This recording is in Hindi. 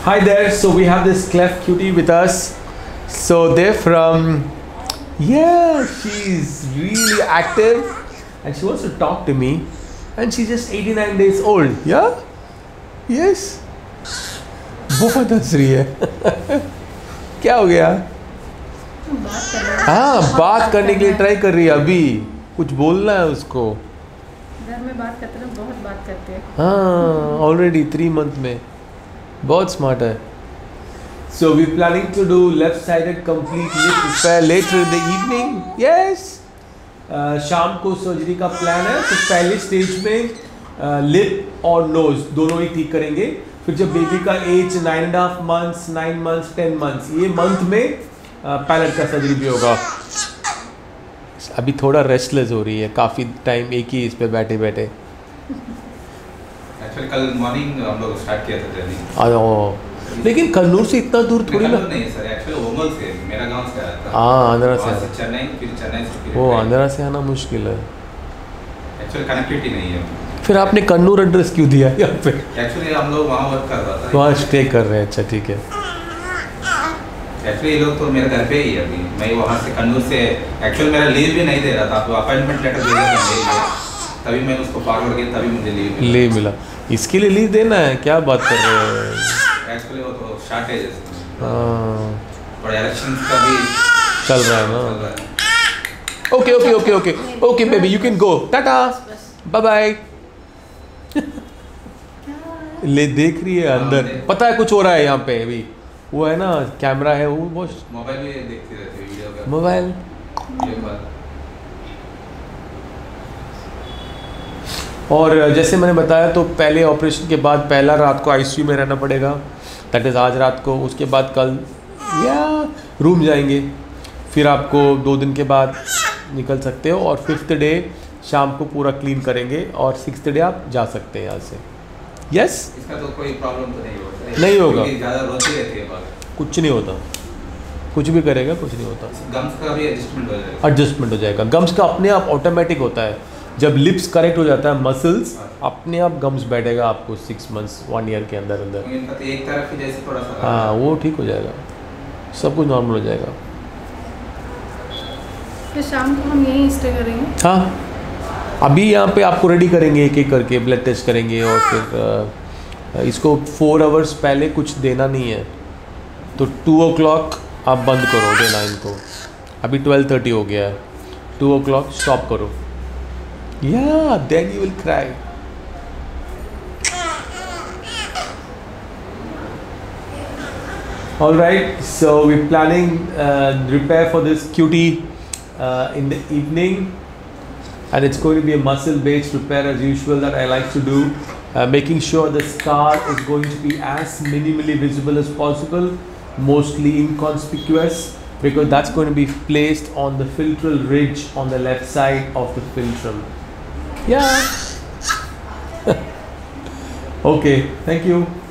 Hi there. So we have this cleft cutie with us. So they're from, yeah, she's really active and she wants to talk to me. And she's just 89 days old. Yeah? Yes. बहुत हंस रही है. क्या हो गया? हाँ, बात करने के लिए ट्राई कर रही है अभी. कुछ बोलना है उसको. घर में बात करते हैं, बहुत बात करते हैं. हाँ, ऑलरेडी 3 month में. बहुत स्मार्ट है. So we're planning to do left-sided complete lip repair later in the evening. Yes. शाम को सर्जरी का प्लान है. तो पहले स्टेज में लिप और नोज दोनों ही ठीक करेंगे. फिर जब बेबी का एज 9.5 months, 9 months, 10 months, ये मंथ में पैलेट का सर्जरी भी होगा. अभी थोड़ा रेस्टलेस हो रही है. काफ़ी टाइम एक ही इस पे बैठे बैठे. एक्चुअली कल मॉर्निंग हम लोग स्टार्ट किया था जर्नी. लेकिन कन्नूर से इतना दूर थोड़ी ना. नहीं सर, एक्चुअली ओमल से, मेरा गांव से आया था. हाँ, आंध्रा से. चेन्नई, फिर चेन्नई से फिर वो आंध्रा से आना मुश्किल है. एक्चुअली कनेक्टिविटी नहीं है. फिर आपने कन्नूर एड्रेस क्यों दिया यहाँ पे? एक्चुअली हम लोग वहाँ वर्क कर रहा था. वहाँ स्टे कर रहे हैं. अच्छा, ठीक है. एक्चुअली ये लोग तो मेरे घर पे ही है अभी. मैं वहाँ से कन्नूर से एक्चुअली मेरा लीव भी नहीं दे रहा था. तो अपॉइंटमेंट लेटर भेजा था, तभी मैंने उसको फॉरवर्ड किया, तभी मुझे लीव मिला. इसके लिए लीव देना है? क्या बात कर रहे हैं? एक्चुअली वो तो शॉर्टेज है. हाँ, और इलेक्शन का भी चल रहा है ना. Okay baby, you can go. Tata, bye bye. ले देख रही है अंदर. पता है कुछ हो रहा है यहाँ पे अभी. वो है ना, कैमरा है वो. मोबाइल में देखती रहती है वीडियो का. मोबाइल. और जैसे मैंने बताया तो पहले ऑपरेशन के बाद पहला रात को आईसीयू में रहना पड़ेगा. दैट इज़ आज रात को. उसके बाद कल या रूम जाएंगे. फिर आपको 2 दिन के बाद निकल सकते हो. और 5th डे शाम को पूरा क्लीन करेंगे. और 6th डे आप जा सकते हैं यहाँ से. यस. इसका तो कोई प्रॉब्लम तो नहीं होगा. नहीं होगा. ज़्यादा रोती रहती है बात. कुछ नहीं होता. कुछ भी करेगा कुछ नहीं होता. गम्स का भी एडजस्टमेंट हो जाएगा. एडजस्टमेंट हो जाएगा. गम्स का अपने आप ऑटोमेटिक होता है. जब लिप्स करेक्ट हो जाता है, मसल्स अपने आप गम्स बैठेगा आपको 6 months 1 year के अंदर. इनका तो एक तरफ ही जैसे थोड़ा सा. हाँ, वो ठीक हो जाएगा. सब कुछ नॉर्मल हो जाएगा. फिर शाम को हम यहीं स्टे करेंगे. हाँ, अभी यहाँ पे आपको रेडी करेंगे एक एक करके. ब्लड टेस्ट करेंगे और फिर इसको 4 hours पहले कुछ देना नहीं है. तो 2 o'clock आप बंद करो देना इनको. अभी 12:30 हो गया है. 2 o'clock स्टॉप करो. Yeah, then you will cry. All right, so we're planning repair for this cutie in the evening, and it's going to be a muscle-based repair as usual that I like to do, making sure the scar is going to be as minimally visible as possible, mostly inconspicuous, because that's going to be placed on the philtral ridge on the left side of the philtrum. Yeah. Okay, thank you.